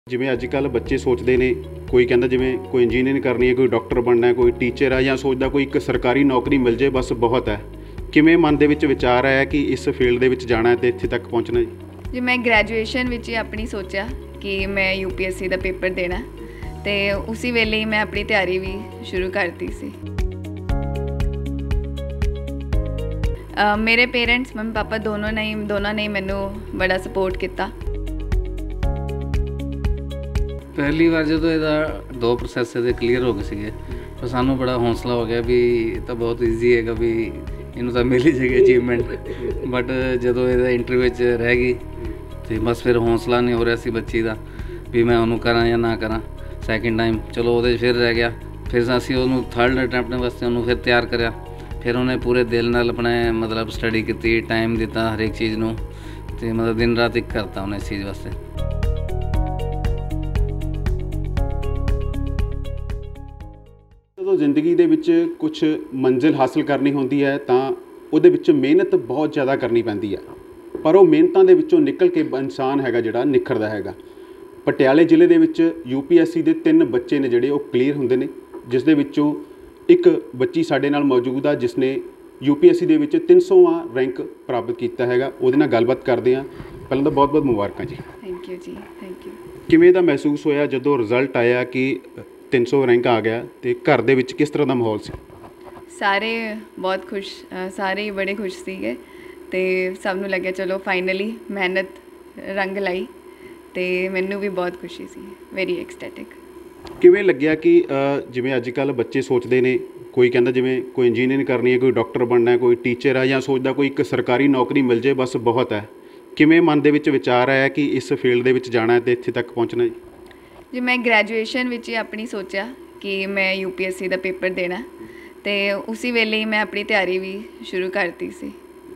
ਜਿਵੇਂ ਅੱਜ ਕੱਲ੍ਹ ਬੱਚੇ ਸੋਚਦੇ ਨੇ, ਕੋਈ ਕਹਿੰਦਾ ਜਿਵੇਂ ਕੋਈ ਇੰਜੀਨੀਅਰਿੰਗ ਕਰਨੀ ਹੈ, ਕੋਈ ਡਾਕਟਰ ਬਣਨਾ ਹੈ, ਕੋਈ ਟੀਚਰ ਹੈ, ਜਾਂ ਸੋਚਦਾ ਕੋਈ ਇੱਕ ਸਰਕਾਰੀ ਨੌਕਰੀ ਮਿਲ ਜੇ ਬਸ ਬਹੁਤ ਹੈ। ਕਿਵੇਂ ਮਨ ਦੇ ਵਿੱਚ ਵਿਚਾਰ ਆਇਆ ਕਿ ਇਸ ਫੀਲਡ ਦੇ ਵਿੱਚ ਜਾਣਾ ਤੇ ਇੱਥੇ ਤੱਕ ਪਹੁੰਚਣਾ ਜੀ? ਜੀ ਮੈਂ ਗ੍ਰੈਜੂਏਸ਼ਨ ਵਿੱਚ ਹੀ ਆਪਣੀ ਸੋਚਿਆ ਕਿ ਮੈਂ UPSC ਦਾ ਪੇਪਰ ਦੇਣਾ ਤੇ ਉਸੇ ਵੇਲੇ ਹੀ ਮੈਂ ਆਪਣੀ ਤਿਆਰੀ ਵੀ ਸ਼ੁਰੂ ਕਰਤੀ ਸੀ। ਮੇਰੇ ਪੇਰੈਂਟਸ ਮੰਮੀ ਪਾਪਾ ਦੋਨੋਂ ਨੇ ਮੈਨੂੰ ਬੜਾ ਸਪੋਰਟ ਕੀਤਾ। ਪਹਿਲੀ ਵਾਰ ਜਦੋਂ ਇਹਦਾ 2 ਪ੍ਰੋਸੈਸ ਇਹਦੇ ਕਲੀਅਰ ਹੋ ਗਏ ਸੀਗੇ ਤਾਂ ਸਾਨੂੰ ਬੜਾ ਹੌਸਲਾ ਹੋ ਗਿਆ ਵੀ ਇਹ ਤਾਂ ਬਹੁਤ ਈਜ਼ੀ ਹੈਗਾ, ਵੀ ਇਹਨੂੰ ਤਾਂ ਮਿਲ ਹੀ ਜਾਏਗੀ ਅਚੀਵਮੈਂਟ। ਬਟ ਜਦੋਂ ਇਹਦਾ ਇੰਟਰਵਿਊ 'ਚ ਰਹਿ ਗਈ ਤੇ ਬਸ ਫਿਰ ਹੌਸਲਾ ਨਹੀਂ ਹੋ ਰਿਹਾ ਸੀ ਬੱਚੀ ਦਾ ਵੀ ਮੈਂ ਉਹਨੂੰ ਕਰਾਂ ਜਾਂ ਨਾ ਕਰਾਂ। ਸੈਕਿੰਡ ਟਾਈਮ ਚਲੋ ਉਹਦੇ 'ਚ ਫਿਰ ਰਹਿ ਗਿਆ, ਫਿਰ ਅਸੀਂ ਉਹਨੂੰ ਥਰਡ ਅਟੈਂਪਟ ਵਾਸਤੇ ਉਹਨੂੰ ਫਿਰ ਤਿਆਰ ਕਰਿਆ। ਫਿਰ ਉਹਨੇ ਪੂਰੇ ਦਿਲ ਨਾਲ ਆਪਣੇ ਮਤਲਬ ਸਟੱਡੀ ਕੀਤੀ, ਟਾਈਮ ਦਿੱਤਾ ਹਰੇਕ ਚੀਜ਼ ਨੂੰ, ਅਤੇ ਮਤਲਬ ਦਿਨ ਰਾਤ ਇੱਕ ਕਰਤਾ ਉਹਨੇ ਇਸ ਚੀਜ਼ ਵਾਸਤੇ। ਜਦੋਂ ਜ਼ਿੰਦਗੀ ਦੇ ਵਿੱਚ ਕੁਛ ਮੰਜ਼ਿਲ ਹਾਸਲ ਕਰਨੀ ਹੁੰਦੀ ਹੈ ਤਾਂ ਉਹਦੇ ਵਿੱਚ ਮਿਹਨਤ ਬਹੁਤ ਜ਼ਿਆਦਾ ਕਰਨੀ ਪੈਂਦੀ ਹੈ, ਪਰ ਉਹ ਮਿਹਨਤਾਂ ਦੇ ਵਿੱਚੋਂ ਨਿਕਲ ਕੇ ਇਨਸਾਨ ਹੈਗਾ ਜਿਹੜਾ ਨਿਖਰਦਾ ਹੈਗਾ। ਪਟਿਆਲੇ ਜ਼ਿਲ੍ਹੇ ਦੇ ਵਿੱਚ UPSC ਦੇ 3 ਬੱਚੇ ਨੇ ਜਿਹੜੇ ਉਹ ਕਲੀਅਰ ਹੁੰਦੇ ਨੇ, ਜਿਸ ਦੇ ਵਿੱਚੋਂ ਇੱਕ ਬੱਚੀ ਸਾਡੇ ਨਾਲ ਮੌਜੂਦ ਆ ਜਿਸ ਨੇ UPSC ਦੇ ਵਿੱਚ 300ਵਾਂ ਰੈਂਕ ਪ੍ਰਾਪਤ ਕੀਤਾ ਹੈਗਾ। ਉਹਦੇ ਨਾਲ ਗੱਲਬਾਤ ਕਰਦੇ ਹਾਂ। ਪਹਿਲਾਂ ਤਾਂ ਬਹੁਤ ਬਹੁਤ ਮੁਬਾਰਕਾਂ ਜੀ। ਥੈਂਕ ਯੂ ਜੀ, ਥੈਂਕ ਯੂ। ਕਿਵੇਂ ਦਾ ਮਹਿਸੂਸ ਹੋਇਆ ਜਦੋਂ ਰਿਜ਼ਲਟ ਆਇਆ ਕਿ 300 ਰੈਂਕ ਆ ਗਿਆ, ਤੇ ਘਰ ਦੇ ਵਿੱਚ ਕਿਸ ਤਰ੍ਹਾਂ ਦਾ ਮਾਹੌਲ ਸੀ? ਸਾਰੇ ਬਹੁਤ ਖੁਸ਼, ਸਾਰੇ ਹੀ ਬੜੇ ਖੁਸ਼ ਸੀਗੇ ਅਤੇ ਸਭ ਨੂੰ ਲੱਗਿਆ ਚਲੋ ਫਾਈਨਲੀ ਮਿਹਨਤ ਰੰਗ ਲਾਈ, ਅਤੇ ਮੈਨੂੰ ਵੀ ਬਹੁਤ ਖੁਸ਼ੀ ਸੀ, ਵੈਰੀ ਐਕਸਟੈਟਿਕ। ਕਿਵੇਂ ਲੱਗਿਆ ਕਿ ਜਿਵੇਂ ਅੱਜ ਕੱਲ੍ਹ ਬੱਚੇ ਸੋਚਦੇ ਨੇ, ਕੋਈ ਕਹਿੰਦਾ ਜਿਵੇਂ ਕੋਈ ਇੰਜੀਨੀਅਰਿੰਗ ਕਰਨੀ ਹੈ, ਕੋਈ ਡਾਕਟਰ ਬਣਨਾ ਹੈ, ਕੋਈ ਟੀਚਰ ਹੈ, ਜਾਂ ਸੋਚਦਾ ਕੋਈ ਇੱਕ ਸਰਕਾਰੀ ਨੌਕਰੀ ਮਿਲ ਜੇ ਬਸ ਬਹੁਤ ਹੈ। ਕਿਵੇਂ ਮਨ ਦੇ ਵਿੱਚ ਵਿਚਾਰ ਆਇਆ ਕਿ ਇਸ ਫੀਲਡ ਦੇ ਵਿੱਚ ਜਾਣਾ ਤੇ ਇੱਥੇ ਤੱਕ ਪਹੁੰਚਣਾ ਜੀ? ਜੀ ਮੈਂ ਗ੍ਰੈਜੂਏਸ਼ਨ ਵਿੱਚ ਹੀ ਆਪਣੀ ਸੋਚਿਆ ਕਿ ਮੈਂ UPSC ਦਾ ਪੇਪਰ ਦੇਣਾ ਤੇ ਉਸੇ ਵੇਲੇ ਹੀ ਮੈਂ ਆਪਣੀ ਤਿਆਰੀ ਵੀ ਸ਼ੁਰੂ ਕਰਤੀ ਸੀ।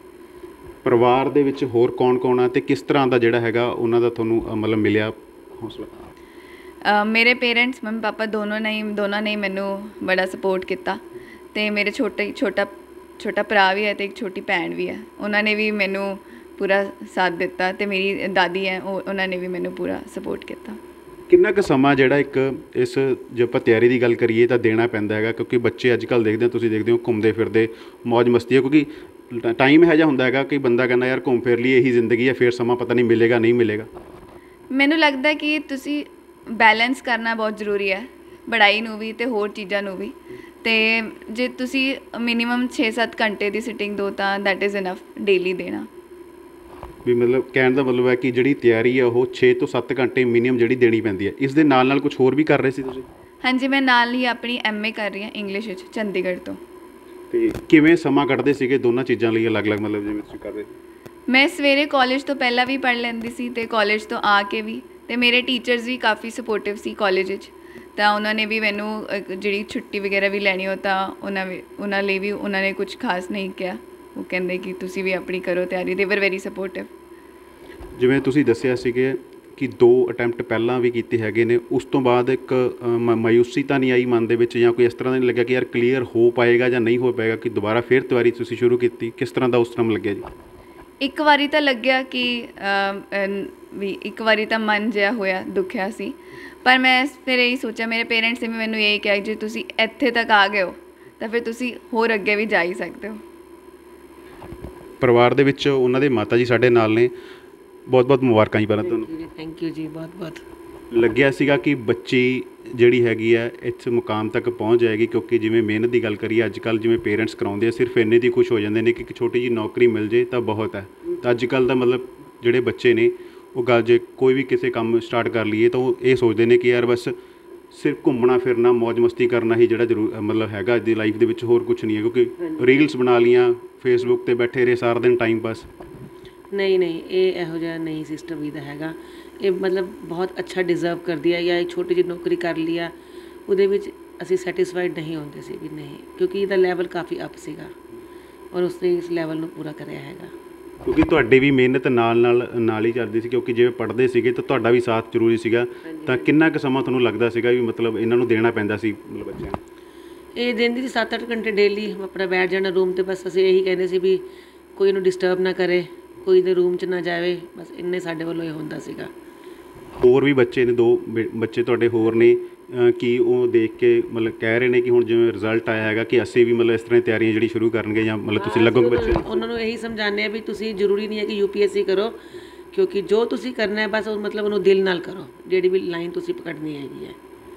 ਪਰਿਵਾਰ ਦੇ ਵਿੱਚ ਹੋਰ ਕੌਣ ਆ ਤੇ ਕਿਸ ਤਰ੍ਹਾਂ ਦਾ ਜਿਹੜਾ ਹੈਗਾ ਉਹਨਾਂ ਦਾ ਤੁਹਾਨੂੰ ਮਤਲਬ ਮਿਲਿਆ ਹੌਸਲਾ? ਮੇਰੇ ਪੇਰੈਂਟਸ ਮੰਮੀ ਪਾਪਾ ਦੋਨੋਂ ਨੇ ਮੈਨੂੰ ਬੜਾ ਸਪੋਰਟ ਕੀਤਾ, ਅਤੇ ਮੇਰੇ ਛੋਟਾ ਭਰਾ ਵੀ ਹੈ ਅਤੇ ਇੱਕ ਛੋਟੀ ਭੈਣ ਵੀ ਹੈ, ਉਹਨਾਂ ਨੇ ਵੀ ਮੈਨੂੰ ਪੂਰਾ ਸਾਥ ਦਿੱਤਾ, ਅਤੇ ਮੇਰੀ ਦਾਦੀ ਹੈ ਉਹਨਾਂ ਨੇ ਵੀ ਮੈਨੂੰ ਪੂਰਾ ਸਪੋਰਟ ਕੀਤਾ। ਕਿੰਨਾ ਕੁ ਸਮਾਂ ਜਿਹੜਾ ਇੱਕ ਇਸ ਜੇ ਆਪਾਂ ਤਿਆਰੀ ਦੀ ਗੱਲ ਕਰੀਏ ਤਾਂ ਦੇਣਾ ਪੈਂਦਾ ਹੈਗਾ, ਕਿਉਂਕਿ ਬੱਚੇ ਅੱਜ ਕੱਲ੍ਹ ਦੇਖਦੇ ਹੋ, ਤੁਸੀਂ ਦੇਖਦੇ ਹੋ ਘੁੰਮਦੇ ਫਿਰਦੇ ਮੌਜ ਮਸਤੀ ਹੈ, ਕਿਉਂਕਿ ਟਾਈਮ ਇਹੋ ਜਿਹਾ ਹੁੰਦਾ ਹੈਗਾ ਕਿ ਬੰਦਾ ਕਹਿੰਦਾ ਯਾਰ ਘੁੰਮ ਫਿਰ ਲਈ, ਇਹੀ ਜ਼ਿੰਦਗੀ ਹੈ, ਫਿਰ ਸਮਾਂ ਪਤਾ ਨਹੀਂ ਮਿਲੇਗਾ ਨਹੀਂ ਮਿਲੇਗਾ। ਮੈਨੂੰ ਲੱਗਦਾ ਕਿ ਤੁਸੀਂ ਬੈਲੈਂਸ ਕਰਨਾ ਬਹੁਤ ਜ਼ਰੂਰੀ ਹੈ, ਪੜ੍ਹਾਈ ਨੂੰ ਵੀ ਅਤੇ ਹੋਰ ਚੀਜ਼ਾਂ ਨੂੰ ਵੀ, ਅਤੇ ਜੇ ਤੁਸੀਂ ਮਿਨੀਮਮ 6-7 ਘੰਟੇ ਦੀ ਸਿਟਿੰਗ ਦਿਓ ਤਾਂ ਦੈਟ ਇਜ਼ ਇਨਫ ਡੇਲੀ ਦੇਣਾ। ਵੀ ਮਤਲਬ ਕਹਿਣ ਦਾ ਮਤਲਬ ਹੈ ਕਿ ਜਿਹੜੀ ਤਿਆਰੀ ਹੈ ਉਹ 6 ਤੋਂ 7 ਘੰਟੇ ਮਿਨੀਮਮ ਜਿਹੜੀ ਦੇਣੀ ਪੈਂਦੀ ਹੈ। ਇਸ ਦੇ ਨਾਲ ਕੁਝ ਹੋਰ ਵੀ ਕਰ ਰਹੇ ਸੀ ਤੁਸੀਂ? ਹਾਂਜੀ, ਮੈਂ ਨਾਲ ਹੀ ਆਪਣੀ MA ਕਰ ਰਹੀ ਹਾਂ ਇੰਗਲਿਸ਼ ਵਿੱਚ ਚੰਡੀਗੜ੍ਹ ਤੋਂ। ਅਤੇ ਕਿਵੇਂ ਸਮਾਂ ਕੱਢਦੇ ਸੀਗੇ ਦੋਨਾਂ ਚੀਜ਼ਾਂ ਲਈ ਅਲੱਗ-ਅਲੱਗ, ਮਤਲਬ ਜਿਵੇਂ ਤੁਸੀਂ ਕਰ ਰਹੇ? ਮੈਂ ਸਵੇਰੇ ਕਾਲਜ ਤੋਂ ਪਹਿਲਾਂ ਵੀ ਪੜ੍ਹ ਲੈਂਦੀ ਸੀ ਅਤੇ ਕਾਲਜ ਤੋਂ ਆ ਕੇ ਵੀ, ਅਤੇ ਮੇਰੇ ਟੀਚਰਸ ਵੀ ਕਾਫੀ ਸਪੋਰਟਿਵ ਸੀ ਕਾਲਜ ਵਿੱਚ, ਤਾਂ ਉਹਨਾਂ ਨੇ ਵੀ ਮੈਨੂੰ ਜਿਹੜੀ ਛੁੱਟੀ ਵਗੈਰਾ ਵੀ ਲੈਣੀ ਹੋ ਤਾਂ ਉਹਨਾਂ ਲਈ ਵੀ ਉਹਨਾਂ ਨੇ ਕੁਝ ਖਾਸ ਨਹੀਂ ਕਿਹਾ। ਉਹ ਕਹਿੰਦੇ ਕਿ ਤੁਸੀਂ ਵੀ ਆਪਣੀ ਕਰੋ ਤਿਆਰੀ, ਦੇ ਵਰ ਵੈਰੀ ਸਪੋਰਟਿਵ। ਜਿਵੇਂ ਤੁਸੀਂ ਦੱਸਿਆ ਸੀਗੇ ਕਿ 2 ਅਟੈਂਪਟ ਪਹਿਲਾਂ ਵੀ ਕੀਤੇ ਹੈਗੇ ਨੇ, ਉਸ ਤੋਂ ਬਾਅਦ ਇੱਕ ਮਾਯੂਸੀ ਤਾਂ ਨਹੀਂ ਆਈ ਮਨ ਦੇ ਵਿੱਚ, ਜਾਂ ਕੋਈ ਇਸ ਤਰ੍ਹਾਂ ਦਾ ਨਹੀਂ ਲੱਗਿਆ ਕਿ ਯਾਰ ਕਲੀਅਰ ਹੋ ਪਾਏਗਾ ਜਾਂ ਨਹੀਂ ਹੋ ਪਾਏਗਾ, ਕਿ ਦੁਬਾਰਾ ਫਿਰ ਤਿਆਰੀ ਤੁਸੀਂ ਸ਼ੁਰੂ ਕੀਤੀ? ਕਿਸ ਤਰ੍ਹਾਂ ਦਾ ਉਸ ਟਾਈਮ ਲੱਗਿਆ ਜੀ? ਇੱਕ ਵਾਰੀ ਤਾਂ ਲੱਗਿਆ ਕਿ ਵੀ ਇੱਕ ਵਾਰੀ ਤਾਂ ਮਨ ਜਿਹਾ ਹੋਇਆ, ਦੁਖਿਆ ਸੀ, ਪਰ ਮੈਂ ਫਿਰ ਇਹੀ ਸੋਚਿਆ, ਮੇਰੇ ਪੇਰੈਂਟਸ ਨੇ ਵੀ ਮੈਨੂੰ ਇਹੀ ਕਿਹਾ ਜੇ ਤੁਸੀਂ ਇੱਥੇ ਤੱਕ ਆ ਗਏ ਹੋ ਤਾਂ ਫਿਰ ਤੁਸੀਂ ਹੋਰ ਅੱਗੇ ਵੀ ਜਾ ਹੀ ਸਕਦੇ ਹੋ। ਪਰਿਵਾਰ ਦੇ ਵਿੱਚ ਉਹਨਾਂ ਦੇ ਮਾਤਾ ਜੀ ਸਾਡੇ ਨਾਲ ਨੇ, ਬਹੁਤ ਬਹੁਤ ਮੁਬਾਰਕਾਂ ਜੀ ਪਹਿਲਾਂ ਤੁਹਾਨੂੰ। ਥੈਂਕ ਯੂ ਜੀ, ਬਹੁਤ ਬਹੁਤ। ਲੱਗਿਆ ਸੀਗਾ ਕਿ ਬੱਚੀ ਜਿਹੜੀ ਹੈਗੀ ਹੈ ਇਸ ਮੁਕਾਮ ਤੱਕ ਪਹੁੰਚ ਜਾਏਗੀ? ਕਿਉਂਕਿ ਜਿਵੇਂ ਮਿਹਨਤ ਦੀ ਗੱਲ ਕਰੀਏ ਅੱਜ ਕੱਲ੍ਹ, ਜਿਵੇਂ ਪੇਰੈਂਟਸ ਕਰਾਉਂਦੇ ਆ, ਸਿਰਫ ਇੰਨੇ ਦੀ ਖੁਸ਼ ਹੋ ਜਾਂਦੇ ਨੇ ਕਿ ਇੱਕ ਛੋਟੀ ਜਿਹੀ ਨੌਕਰੀ ਮਿਲ ਜੇ ਤਾਂ ਬਹੁਤ ਹੈ। ਤਾਂ ਅੱਜ ਕੱਲ੍ਹ ਦਾ ਮਤਲਬ ਜਿਹੜੇ ਬੱਚੇ ਨੇ ਉਹ ਗੱਲ, ਜੇ ਕੋਈ ਵੀ ਕਿਸੇ ਕੰਮ ਸਟਾਰਟ ਕਰ ਲਈਏ ਤਾਂ ਉਹ ਇਹ ਸੋਚਦੇ ਨੇ ਕਿ ਯਾਰ ਬਸ ਸਿਰਫ ਘੁੰਮਣਾ ਫਿਰਨਾ ਮੌਜ ਮਸਤੀ ਕਰਨਾ ਹੀ ਜਿਹੜਾ ਮਤਲਬ ਹੈਗਾ ਅੱਜ ਦੀ ਲਾਈਫ ਦੇ ਵਿੱਚ, ਹੋਰ ਕੁਛ ਨਹੀਂ ਹੈ। ਕਿਉਂਕਿ ਰੀਲਸ ਬਣਾ ਲਈਆਂ, ਫੇਸਬੁੱਕ 'ਤੇ ਬੈਠੇ ਰਹੇ ਸਾਰਾ ਦਿਨ ਟਾਈਮ ਪਾਸ। ਨਹੀਂ, ਇਹ ਇਹੋ ਜਿਹਾ ਨਹੀਂ ਸਿਸਟਮ ਇਹਦਾ ਹੈਗਾ। ਇਹ ਮਤਲਬ ਬਹੁਤ ਅੱਛਾ ਡਿਜ਼ਰਵ ਕਰਦੀ ਹੈ, ਜਾਂ ਇਹ ਛੋਟੀ ਜਿਹੀ ਨੌਕਰੀ ਕਰ ਲਈ ਆ, ਉਹਦੇ ਵਿੱਚ ਅਸੀਂ ਸੈਟਿਸਫਾਈਡ ਨਹੀਂ ਹੁੰਦੇ ਸੀ ਵੀ ਨਹੀਂ, ਕਿਉਂਕਿ ਇਹਦਾ ਲੈਵਲ ਕਾਫੀ ਅਪ ਸੀਗਾ ਔਰ ਉਸਨੇ ਇਸ ਲੈਵਲ ਨੂੰ ਪੂਰਾ ਕਰਿਆ ਹੈਗਾ। ਕਿਉਂਕਿ ਤੁਹਾਡੀ ਵੀ ਮਿਹਨਤ ਨਾਲ ਹੀ ਚੱਲਦੀ ਸੀ, ਕਿਉਂਕਿ ਜਿਵੇਂ ਪੜ੍ਹਦੇ ਸੀਗੇ ਤਾਂ ਤੁਹਾਡਾ ਵੀ ਸਾਥ ਜ਼ਰੂਰੀ ਸੀਗਾ। ਤਾਂ ਕਿੰਨਾ ਕੁ ਸਮਾਂ ਤੁਹਾਨੂੰ ਲੱਗਦਾ ਸੀਗਾ ਵੀ ਮਤਲਬ ਇਹਨਾਂ ਨੂੰ ਦੇਣਾ ਪੈਂਦਾ ਸੀ ਮਤਲਬ ਬੱਚਿਆਂ ਨੂੰ? ਇਹ ਦਿਨ ਦੀ 7-8 ਘੰਟੇ ਡੇਲੀ ਆਪਣਾ ਬੈਠ ਜਾਣਾ ਰੂਮ 'ਤੇ, ਬਸ ਅਸੀਂ ਇਹੀ ਕਹਿੰਦੇ ਸੀ ਵੀ ਕੋਈ ਇਹਨੂੰ ਡਿਸਟਰਬ ਨਾ ਕਰੇ, ਕੋਈ ਦੇ ਰੂਮ 'ਚ ਨਾ ਜਾਵੇ, ਬਸ ਇੰਨੇ ਸਾਡੇ ਵੱਲੋਂ ਇਹ ਹੁੰਦਾ ਸੀਗਾ। ਹੋਰ ਵੀ ਬੱਚੇ ਨੇ ਦੋ ਬੱਚੇ ਤੁਹਾਡੇ ਹੋਰ ਨੇ ਕਿ ਉਹ ਦੇਖ ਕੇ ਮਤਲਬ ਕਹਿ ਰਹੇ ਨੇ ਕਿ ਹੁਣ ਜਿਵੇਂ ਰਿਜ਼ਲਟ ਆਇਆ ਹੈਗਾ ਕਿ ਅਸੀਂ ਵੀ ਮਤਲਬ ਇਸ ਤਰ੍ਹਾਂ ਦੀ ਤਿਆਰੀਆਂ ਜਿਹੜੀ ਸ਼ੁਰੂ ਕਰਨਗੇ ਜਾਂ ਮਤਲਬ ਤੁਸੀਂ ਲੱਗੋਗੇ ਬੱਚੇ ਨੂੰ? ਉਹਨਾਂ ਨੂੰ ਇਹੀ ਸਮਝਾਉਂਦੇ ਆ ਵੀ ਤੁਸੀਂ ਜ਼ਰੂਰੀ ਨਹੀਂ ਹੈ ਕਿ UPSC ਕਰੋ, ਕਿਉਂਕਿ ਜੋ ਤੁਸੀਂ ਕਰਨਾ ਹੈ ਬਸ ਉਹ ਮਤਲਬ ਉਹਨੂੰ ਦਿਲ ਨਾਲ ਕਰੋ, ਜਿਹੜੀ ਵੀ ਲਾਈਨ ਤੁਸੀਂ ਪਕੜਨੀ ਹੈਗੀ ਹੈ।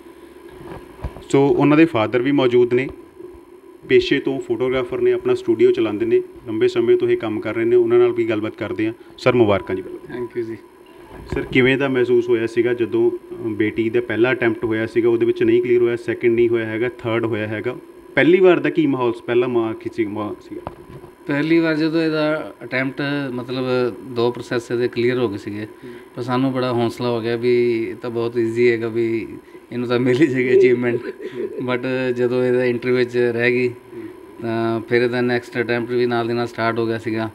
ਸੋ ਉਹਨਾਂ ਦੇ ਫਾਦਰ ਵੀ ਮੌਜੂਦ ਨੇ, ਪੇਸ਼ੇ ਤੋਂ ਫੋਟੋਗ੍ਰਾਫਰ ਨੇ, ਆਪਣਾ ਸਟੂਡੀਓ ਚਲਾਉਂਦੇ ਨੇ, ਲੰਬੇ ਸਮੇਂ ਤੋਂ ਇਹ ਕੰਮ ਕਰ ਰਹੇ ਨੇ। ਉਹਨਾਂ ਨਾਲ ਵੀ ਗੱਲਬਾਤ ਕਰਦੇ ਹਾਂ। ਸਰ ਮੁਬਾਰਕਾਂ ਜੀ। ਥੈਂਕ ਯੂ ਜੀ। ਸਰ ਕਿਵੇਂ ਦਾ ਮਹਿਸੂਸ ਹੋਇਆ ਸੀਗਾ ਜਦੋਂ ਬੇਟੀ ਦਾ ਪਹਿਲਾ ਅਟੈਂਪਟ ਹੋਇਆ ਸੀਗਾ, ਉਹਦੇ ਵਿੱਚ ਨਹੀਂ ਕਲੀਅਰ ਹੋਇਆ, ਸੈਕਿੰਡ ਨਹੀਂ ਹੋਇਆ ਹੈਗਾ, ਥਰਡ ਹੋਇਆ ਹੈਗਾ, ਪਹਿਲੀ ਵਾਰ ਦਾ ਕੀ ਮਾਹੌਲ ਪਹਿਲਾ ਸੀਗਾ? ਪਹਿਲੀ ਵਾਰ ਜਦੋਂ ਇਹਦਾ ਅਟੈਂਪਟ ਮਤਲਬ 2 ਪ੍ਰੋਸੈਸ ਇਹਦੇ ਕਲੀਅਰ ਹੋ ਗਏ ਸੀਗੇ, ਪਰ ਸਾਨੂੰ ਬੜਾ ਹੌਸਲਾ ਹੋ ਗਿਆ ਵੀ ਇਹ ਤਾਂ ਬਹੁਤ ਈਜ਼ੀ ਹੈਗਾ, ਵੀ ਇਹਨੂੰ ਤਾਂ ਮਿਲ ਹੀ ਜਾਏਗੀ ਅਚੀਵਮੈਂਟ। ਬਟ ਜਦੋਂ ਇਹਦਾ ਇੰਟਰਵਿਊ 'ਚ ਰਹਿ ਗਈ ਤਾਂ ਫਿਰ ਇਹਦਾ ਨੈਕਸਟ ਅਟੈਂਪਟ ਵੀ ਨਾਲ ਦੀ ਨਾਲ ਸਟਾਰਟ ਹੋ ਗਿਆ ਸੀਗਾ,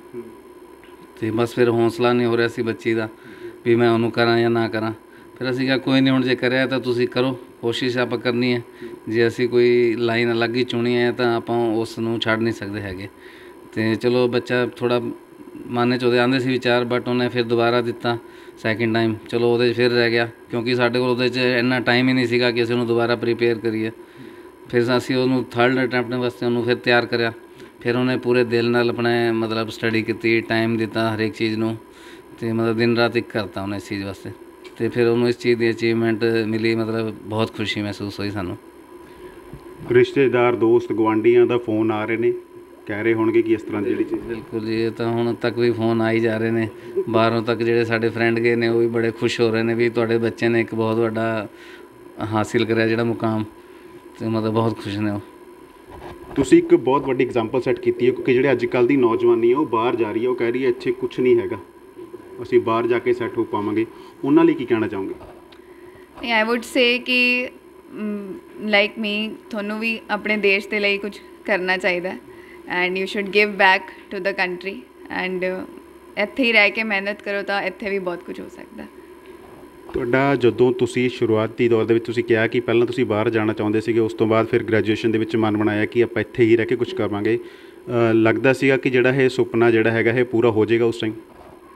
ਅਤੇ ਬਸ ਫਿਰ ਹੌਸਲਾ ਨਹੀਂ ਹੋ ਰਿਹਾ ਸੀ ਬੱਚੀ ਦਾ ਵੀ ਮੈਂ ਉਹਨੂੰ ਕਰਾਂ ਜਾਂ ਨਾ ਕਰਾਂ। ਫਿਰ ਅਸੀਂ ਕਿਹਾ ਕੋਈ ਨਹੀਂ, ਹੁਣ ਜੇ ਕਰਿਆ ਤਾਂ ਤੁਸੀਂ ਕਰੋ, ਕੋਸ਼ਿਸ਼ ਆਪਾਂ ਕਰਨੀ ਹੈ। ਜੇ ਅਸੀਂ ਕੋਈ ਲਾਈਨ ਅਲੱਗ ਹੀ ਚੁਣੀ ਹੈ ਤਾਂ ਆਪਾਂ ਉਸ ਨੂੰ ਛੱਡ ਨਹੀਂ ਸਕਦੇ ਹੈਗੇ। ਅਤੇ ਚਲੋ ਬੱਚਾ ਥੋੜ੍ਹਾ ਮਨ 'ਚ ਉਹਦੇ ਆਉਂਦੇ ਸੀ ਵਿਚਾਰ, ਬਟ ਉਹਨੇ ਫਿਰ ਦੁਬਾਰਾ ਦਿੱਤਾ ਸੈਕਿੰਡ ਟਾਈਮ। ਚਲੋ ਉਹਦੇ 'ਚ ਫਿਰ ਰਹਿ ਗਿਆ, ਕਿਉਂਕਿ ਸਾਡੇ ਕੋਲ ਉਹਦੇ 'ਚ ਇੰਨਾ ਟਾਈਮ ਹੀ ਨਹੀਂ ਸੀਗਾ ਕਿ ਅਸੀਂ ਉਹਨੂੰ ਦੁਬਾਰਾ ਪ੍ਰੀਪੇਅਰ ਕਰੀਏ। ਫਿਰ ਅਸੀਂ ਉਹਨੂੰ ਥਰਡ ਅਟੈਂਪਟ ਵਾਸਤੇ ਉਹਨੂੰ ਫਿਰ ਤਿਆਰ ਕਰਿਆ। ਫਿਰ ਉਹਨੇ ਪੂਰੇ ਦਿਲ ਨਾਲ ਆਪਣੇ ਮਤਲਬ ਸਟੱਡੀ ਕੀਤੀ, ਟਾਈਮ ਦਿੱਤਾ ਹਰੇਕ ਚੀਜ਼ ਨੂੰ, ਅਤੇ ਮਤਲਬ ਦਿਨ ਰਾਤ ਇੱਕ ਕਰਤਾ ਉਹਨੇ ਇਸ ਚੀਜ਼ ਵਾਸਤੇ। ਅਤੇ ਫਿਰ ਉਹਨੂੰ ਇਸ ਚੀਜ਼ ਦੀ ਅਚੀਵਮੈਂਟ ਮਿਲੀ, ਮਤਲਬ ਬਹੁਤ ਖੁਸ਼ੀ ਮਹਿਸੂਸ ਹੋਈ ਸਾਨੂੰ। ਰਿਸ਼ਤੇਦਾਰ, ਦੋਸਤ, ਗੁਆਂਢੀਆਂ ਦਾ ਫੋਨ ਆ ਰਹੇ ਨੇ, ਕਹਿ ਰਹੇ ਹੋਣਗੇ ਕਿ ਇਸ ਤਰ੍ਹਾਂ ਦੀ ਜਿਹੜੀ ਚੀਜ਼? ਬਿਲਕੁਲ ਜੀ, ਇਹ ਤਾਂ ਹੁਣ ਤੱਕ ਵੀ ਫੋਨ ਆ ਹੀ ਜਾ ਰਹੇ ਨੇ ਬਾਹਰੋਂ ਤੱਕ। ਜਿਹੜੇ ਸਾਡੇ ਫਰੈਂਡ ਗਏ ਨੇ ਉਹ ਵੀ ਬੜੇ ਖੁਸ਼ ਹੋ ਰਹੇ ਨੇ ਵੀ ਤੁਹਾਡੇ ਬੱਚੇ ਨੇ ਇੱਕ ਬਹੁਤ ਵੱਡਾ ਹਾਸਿਲ ਕਰਿਆ ਜਿਹੜਾ ਮੁਕਾਮ, ਅਤੇ ਮਤਲਬ ਬਹੁਤ ਖੁਸ਼ ਨੇ ਉਹ। ਤੁਸੀਂ ਇੱਕ ਬਹੁਤ ਵੱਡੀ ਐਗਜ਼ਾਮਪਲ ਸੈੱਟ ਕੀਤੀ ਹੈ, ਕਿਉਂਕਿ ਜਿਹੜੇ ਅੱਜ ਕੱਲ੍ਹ ਦੀ ਨੌਜਵਾਨੀ ਹੈ ਉਹ ਬਾਹਰ ਜਾ ਰਹੀ ਹੈ, ਉਹ ਕਹਿ ਰਹੀ ਹੈ ਇੱਥੇ ਕੁਛ ਨਹੀਂ ਹੈਗਾ, ਅਸੀਂ ਬਾਹਰ ਜਾ ਕੇ ਸੈੱਟ ਹੋ ਪਾਵਾਂਗੇ। ਉਹਨਾਂ ਲਈ ਕੀ ਕਹਿਣਾ ਚਾਹੋਗੇ? ਆਈ ਵੁੱਡ ਸੇ ਕਿ ਲਾਈਕ ਮੀ, ਤੁਹਾਨੂੰ ਵੀ ਆਪਣੇ ਦੇਸ਼ ਦੇ ਲਈ ਕੁਝ ਕਰਨਾ ਚਾਹੀਦਾ, and you should give back to the country, and ਇੱਥੇ ਹੀ ਰਹਿ ਕੇ ਮਿਹਨਤ ਕਰੋ ਤਾਂ ਇੱਥੇ ਵੀ ਬਹੁਤ ਕੁਝ ਹੋ ਸਕਦਾ। ਤੁਹਾਡਾ ਜਦੋਂ ਤੁਸੀਂ ਸ਼ੁਰੂਆਤੀ ਦੌਰ ਦੇ ਵਿੱਚ ਤੁਸੀਂ ਕਿਹਾ ਕਿ ਪਹਿਲਾਂ ਤੁਸੀਂ ਬਾਹਰ ਜਾਣਾ ਚਾਹੁੰਦੇ ਸੀਗੇ, ਉਸ ਤੋਂ ਬਾਅਦ ਫਿਰ ਗ੍ਰੈਜੂਏਸ਼ਨ ਦੇ ਵਿੱਚ ਮਨ ਬਣਾਇਆ ਕਿ ਆਪਾਂ ਇੱਥੇ ਹੀ ਰਹਿ ਕੇ ਕੁਝ ਕਰਾਂਗੇ, ਲੱਗਦਾ ਸੀਗਾ ਕਿ ਜਿਹੜਾ ਇਹ ਸੁਪਨਾ ਜਿਹੜਾ ਹੈਗਾ ਇਹ ਪੂਰਾ ਹੋ ਜਾਏਗਾ ਉਸ ਟਾਈਮ?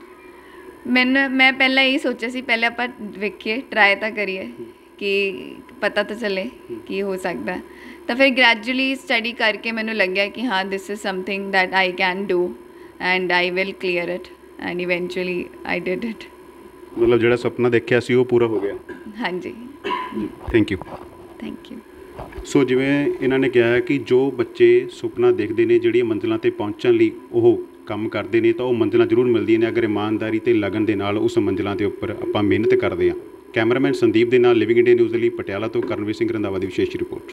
ਮੈਂ ਪਹਿਲਾਂ ਇਹ ਸੋਚਿਆ ਸੀ, ਪਹਿਲਾਂ ਆਪਾਂ ਵੇਖੀਏ, ਟਰਾਈ ਤਾਂ ਕਰੀਏ ਕਿ ਪਤਾ ਤਾਂ ਚੱਲੇ ਕੀ ਹੋ ਸਕਦਾ। ਤਾਂ ਫਿਰ ਗ੍ਰੈਜੂਅਲੀ ਸਟੱਡੀ ਕਰਕੇ ਮੈਨੂੰ ਲੱਗਿਆ ਕਿ ਹਾਂ this is something that I can do and I will clear it, and eventually I did it. ਮਤਲਬ ਜਿਹੜਾ ਸੁਪਨਾ ਦੇਖਿਆ ਸੀ ਉਹ ਪੂਰਾ ਹੋ ਗਿਆ? ਹਾਂਜੀ। Thank you. Thank you. So ਜਿਵੇਂ ਇਹਨਾਂ ਨੇ ਕਿਹਾ ਕਿ ਜੋ ਬੱਚੇ ਸੁਪਨਾ ਦੇਖਦੇ ਨੇ, ਜਿਹੜੀਆਂ ਮੰਜ਼ਿਲਾਂ 'ਤੇ ਪਹੁੰਚਣ ਲਈ ਉਹ ਕੰਮ ਕਰਦੇ ਨੇ, ਤਾਂ ਉਹ ਮੰਜ਼ਿਲਾਂ ਜ਼ਰੂਰ ਮਿਲਦੀਆਂ ਨੇ ਅਗਰ ਇਮਾਨਦਾਰੀ ਅਤੇ ਲਗਨ ਦੇ ਨਾਲ ਉਸ ਮੰਜ਼ਿਲਾਂ ਦੇ ਉੱਪਰ ਆਪਾਂ ਮਿਹਨਤ ਕਰਦੇ ਹਾਂ। ਕੈਮਰਾਮੈਨ ਸੰਦੀਪ ਦੇ ਨਾਲ ਲਿਵਿੰਗ ਇੰਡੀਆ ਨਿਊਜ਼ ਦੇ ਲਈ ਪਟਿਆਲਾ ਤੋਂ ਕਰਨਵੀਰ ਸਿੰਘ ਰੰਧਾਵਾ ਦੀ ਵਿਸ਼ੇਸ਼ ਰਿਪੋਰਟ।